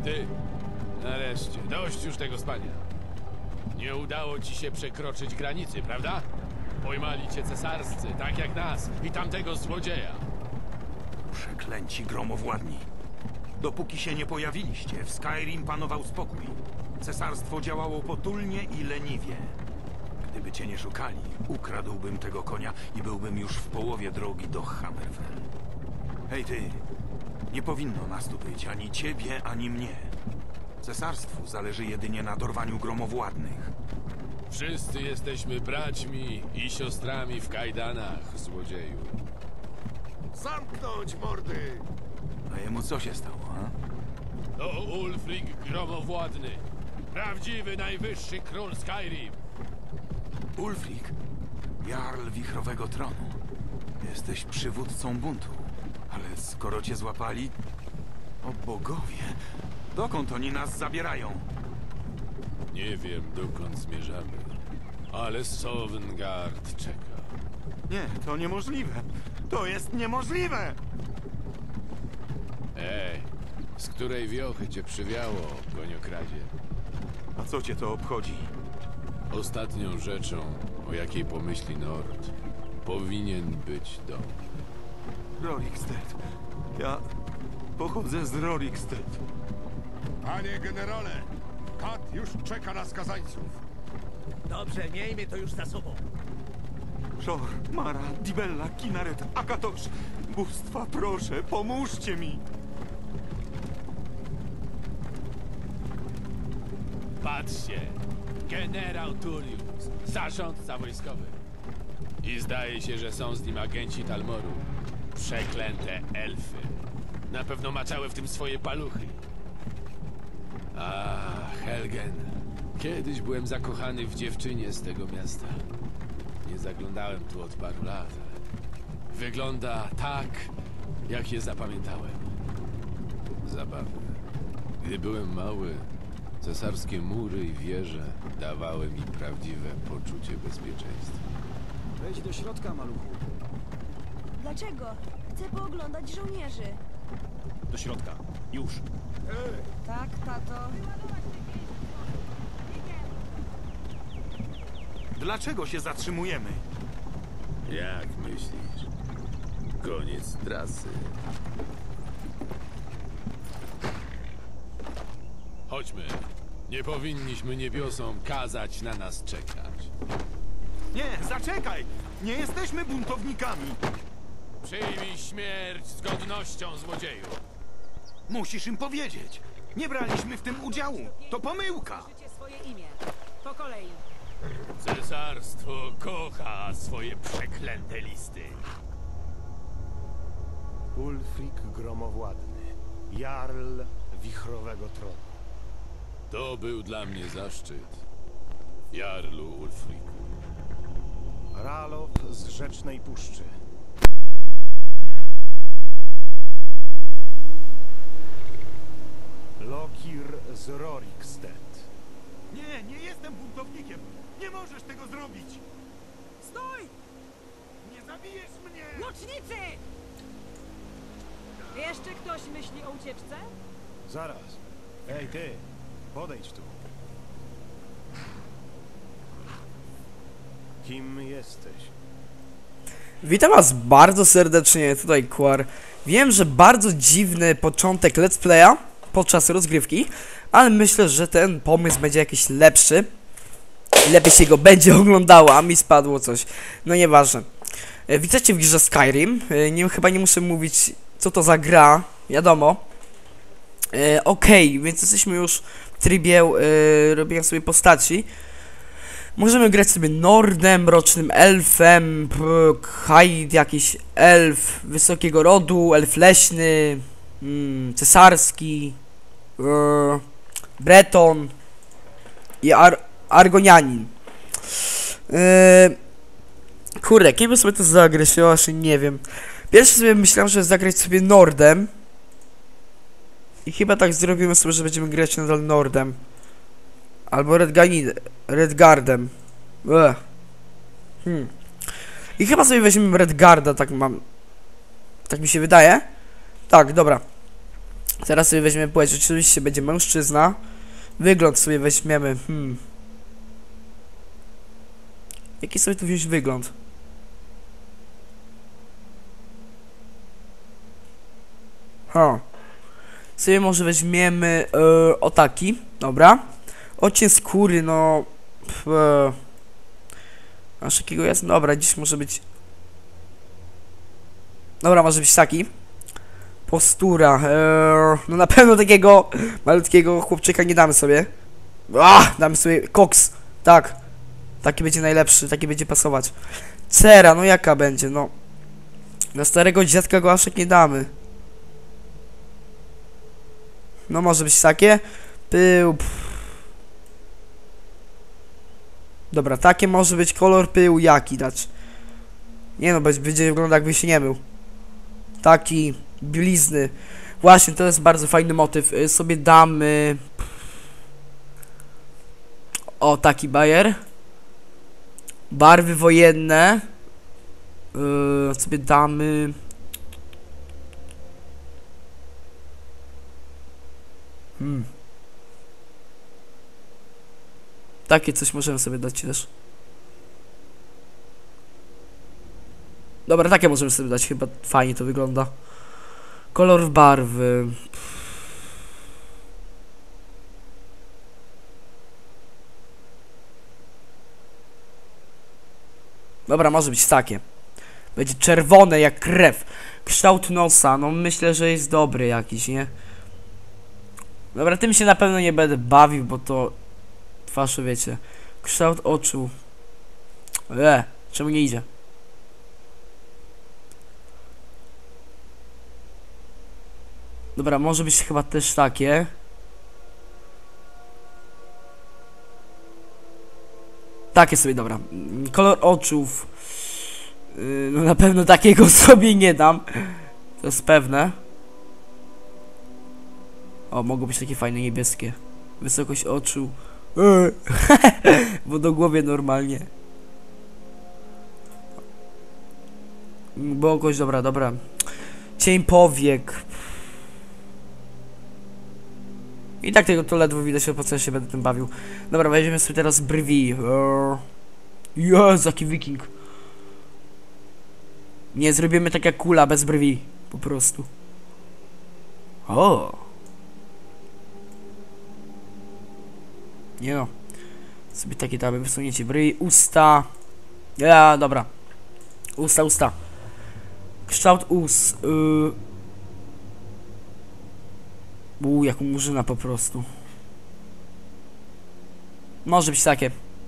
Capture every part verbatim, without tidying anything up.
Ty, nareszcie, dość już tego spania. Nie udało ci się przekroczyć granicy, prawda? Pojmali cię cesarscy, tak jak nas i tamtego złodzieja. Przeklęci gromowładni. Dopóki się nie pojawiliście, w Skyrim panował spokój. Cesarstwo działało potulnie i leniwie. Gdyby cię nie szukali, ukradłbym tego konia i byłbym już w połowie drogi do Hammerfell. Hej ty, nie powinno nas tu być ani ciebie, ani mnie. Cesarstwu zależy jedynie na dorwaniu gromowładnych. Wszyscy jesteśmy braćmi i siostrami w kajdanach, złodzieju. Zamknąć mordy! A jemu co się stało, a? To Ulfric Gromowładny. Prawdziwy najwyższy król Skyrim. Ulfric, jarl Wichrowego Tronu. Jesteś przywódcą buntu. Ale skoro cię złapali... O bogowie, dokąd oni nas zabierają? Nie wiem, dokąd zmierzamy, ale Sovngarde czeka. Nie, to niemożliwe. To jest niemożliwe! Ej, z której wiochy cię przywiało, koniokradzie? A co cię to obchodzi? Ostatnią rzeczą, o jakiej pomyśli Nord, powinien być dom. Rorikstead. Ja pochodzę z Rorikstead. Panie generale, kat już czeka na skazańców. Dobrze, miejmy to już za sobą. Szor, Mara, Dibella, Kinaret, Akatosz. Bóstwa, proszę, pomóżcie mi. Patrzcie, generał Tullius, zarządca wojskowy. I zdaje się, że są z nim agenci Talmoru. Przeklęte elfy. Na pewno maczały w tym swoje paluchy. A, Helgen. Kiedyś byłem zakochany w dziewczynie z tego miasta. Nie zaglądałem tu od paru lat, ale wygląda tak, jak je zapamiętałem. Zabawne. Gdy byłem mały, cesarskie mury i wieże dawały mi prawdziwe poczucie bezpieczeństwa. Wejdź do środka, maluchu. Dlaczego? Chcę pooglądać żołnierzy. Do środka. Już. Tak, tato. Dlaczego się zatrzymujemy? Jak myślisz? Koniec trasy. Chodźmy. Nie powinniśmy niebiosom kazać na nas czekać. Nie, zaczekaj! Nie jesteśmy buntownikami! Przyjmij śmierć z godnością, złodzieju. Musisz im powiedzieć. Nie braliśmy w tym udziału. To pomyłka. Życie swoje imię. Po kolei. Cesarstwo kocha swoje przeklęte listy. Ulfric Gromowładny, jarl Wichrowego Tronu. To był dla mnie zaszczyt. Jarlu Ulfriku. Ralof z Rzecznej Puszczy. Lokir z Rorikstead. Nie, nie jestem buntownikiem. Nie możesz tego zrobić. Stój! Nie zabijesz mnie! Łucznicy! Jeszcze ktoś myśli o ucieczce? Zaraz. Ej ty, podejdź tu. Kim jesteś? Witam was bardzo serdecznie, tutaj Quar. Wiem, że bardzo dziwny początek let's playa podczas rozgrywki, ale myślę, że ten pomysł będzie jakiś lepszy. Lepiej się go będzie oglądało, a mi spadło coś. No nieważne. E, Witajcie w grze Skyrim. E, nie, chyba nie muszę mówić, co to za gra. Wiadomo. E, Okej, okay, więc jesteśmy już w trybie e, robienia sobie postaci. Możemy grać sobie Nordem, Mrocznym Elfem, Haid, jakiś elf wysokiego rodu, elf leśny, mm, cesarski, yy, Breton i Ar Argonianin. Yy, kurde, kim by sobie to zagrać? Ja właśnie nie wiem. Pierwszy sobie myślałem, że zagrać sobie Nordem. I chyba tak zrobimy sobie, że będziemy grać nadal Nordem. Albo Redganid Redguardem. Ech. Hmm. I chyba sobie weźmiemy Redguarda, tak mam. Tak mi się wydaje. Tak, dobra. Zaraz sobie weźmiemy płeć, oczywiście będzie mężczyzna. Wygląd sobie weźmiemy, hmm. Jaki sobie tu wziąć wygląd? Ha. Sobie może weźmiemy e, o taki, dobra. Odcień skóry, no... Pff, e, aż jakiego jest? Dobra, dziś może być... Dobra, może być taki. Postura, e, no na pewno takiego malutkiego chłopczyka nie damy sobie. Ah, damy sobie koks, tak. Taki będzie najlepszy, taki będzie pasować. Cera, no jaka będzie, no. Na starego dziadka go aż tak nie damy. No może być takie. Pył. Pff. Dobra, takie może być kolor pyłu jaki dać. Nie no, będzie wyglądał jakby się nie mył. Taki, bielizny. Właśnie, to jest bardzo fajny motyw. Y, sobie damy... O, taki bajer. Barwy wojenne. Yy, sobie damy... Hmm. Takie coś możemy sobie dać też. Dobra, takie możemy sobie dać, chyba fajnie to wygląda. Kolor barwy. Dobra, może być takie. Będzie czerwone jak krew. Kształt nosa, no myślę, że jest dobry jakiś, nie? Dobra, tym się na pewno nie będę bawił, bo to... Twarz, wiecie. Kształt oczu. E, czemu nie idzie? Dobra, może być chyba też takie. Takie sobie, dobra. Kolor oczów. Yy, no na pewno takiego sobie nie dam. To jest pewne. O, mogą być takie fajne niebieskie. Wysokość oczu. Yy. Wodogłowie normalnie. Bogość, dobra, dobra. Cień powiek. I tak tego to ledwo widać, po co ja się będę tym bawił. Dobra, weźmiemy sobie teraz brwi. Jezu, jaki wiking. Nie, zrobimy tak jak kula, bez brwi. Po prostu. O. Nie no. Sobie takie tam wysunięcie brwi, usta. Ja, dobra. Usta, usta. Kształt ust. Yy. Uuu, jak u murzyna po prostu. Może być takie.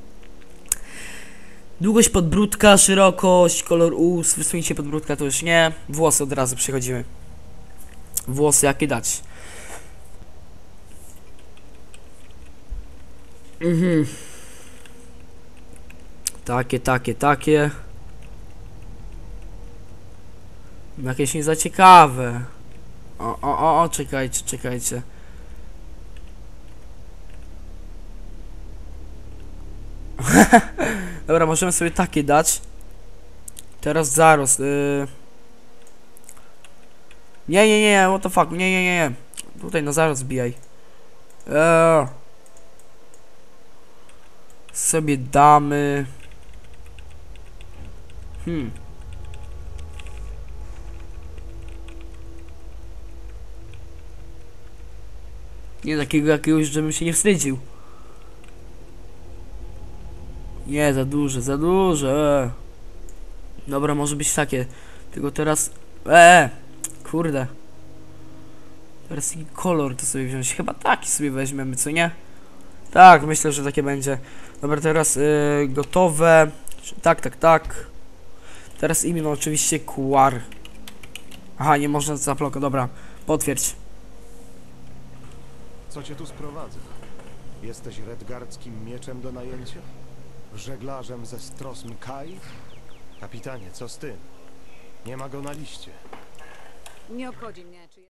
Długość podbródka, szerokość, kolor ust, wysunięcie podbródka to już nie. Włosy od razu przechodzimy. Włosy jakie dać? Mhm. Takie, takie, takie. Jakieś nie za ciekawe. O, o, o, o, czekajcie, czekajcie. Dobra, możemy sobie takie dać. Teraz zarost. Yy... Nie, nie, nie, what the fuck, nie, nie, nie, nie. Tutaj na zarost bijaj. Eee. Sobie damy. Hmm. Nie takiego jakiegoś, żebym się nie wstydził. Nie, za duże, za duże. E. Dobra, może być takie. Tylko teraz... Eee, kurde. Teraz taki kolor to sobie wziąć. Chyba taki sobie weźmiemy, co nie? Tak, myślę, że takie będzie. Dobra, teraz yy, gotowe. Tak, tak, tak. Teraz imię no, oczywiście Quar. Aha, nie można zaploka, dobra. Potwierdź. Co cię tu sprowadza? Jesteś redgardzkim mieczem do najęcia? Żeglarzem ze Strosm Kai? Kapitanie, co z tym? Nie ma go na liście. Nie obchodzi mnie, czy